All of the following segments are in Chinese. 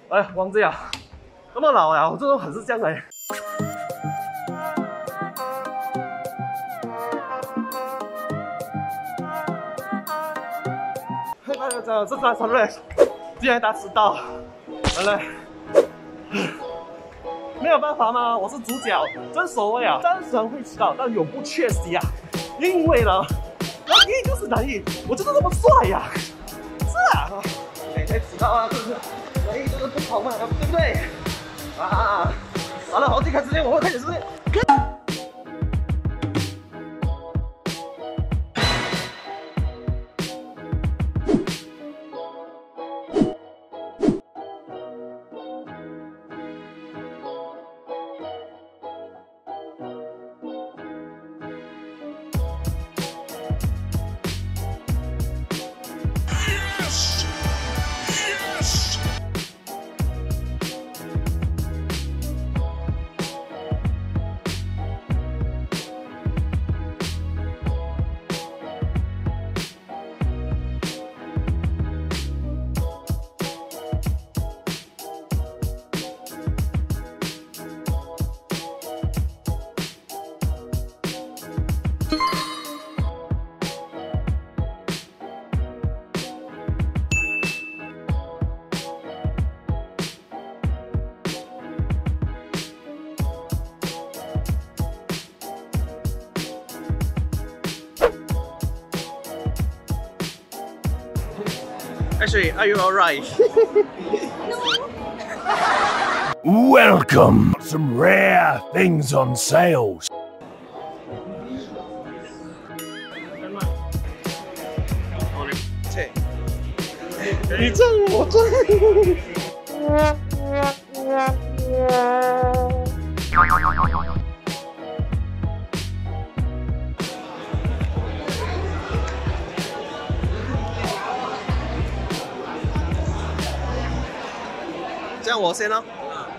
哎，忘记了，这么老了，我这种很是这样哎。这段3月，竟然他迟到，完了，没有办法嘛，我是主角，正所谓啊，战神会迟到，但永不缺席啊，因为呢，男一就是男一，我就是这么帅呀、是啊，每天迟到啊，是不是？男一就是不同嘛，对不对？啊，好了，好几开时间，我会开始时间。Actually, are you alright? Welcome! Some rare things on sales. 你挣我挣。这样我先哦。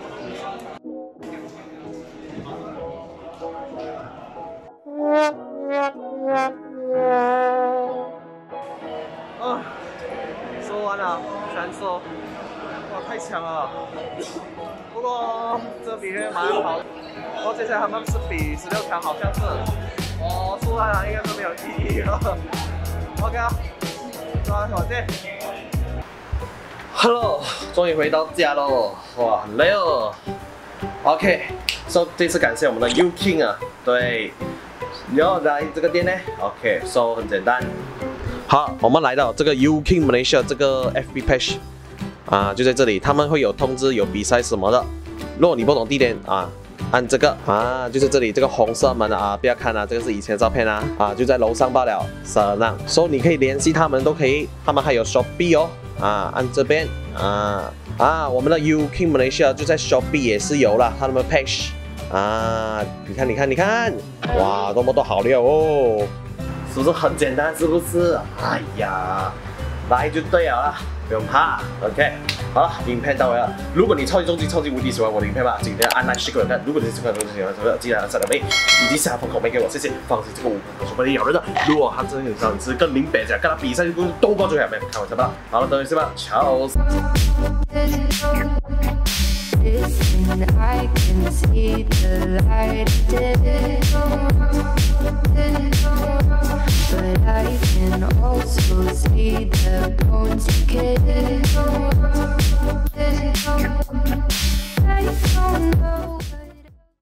啊，说完了，3收，哇，太强了！不过这比例蛮好的。不过接下来他们是比16强，好像是我输了，应该是没有意义了。OK 啊，抓手见。Hello， 终于回到家喽，哇，很累哦。OK，so 这次感谢我们的 U-King 啊，对，要来这个店呢 ，OK，so 很简单。好，我们来到这个 U-King Malaysia 这个 FB page 啊，就在这里，他们会有通知有比赛什么的。如果你不懂地点啊，按这个啊，就是这里这个红色门啊，不要看啊，这个是以前的照片啊，就在楼上罢了，省浪。所以你可以联系他们都可以，他们还有 Shopee 哦。按这边我们的 U-King Malaysia 就在 Shopee 也是有了，他们 page 你看，哇，多么多好料哦，是不是很简单？是不是？哎呀，来就对了啦，不用怕。OK， 好了，影片到位了。如果你超级无敌喜欢我的影片吧，请记得按 like 给我看。如果你喜欢我的影片，记得按3倍，以及下方口碑给我，谢谢。放心，这个我是不会咬人的。如果他真的想吃更明白讲，跟他比赛多高就可以，没开玩笑吧？好了，等一下吧，ciao。I can see the light, but I can also see the bones decay.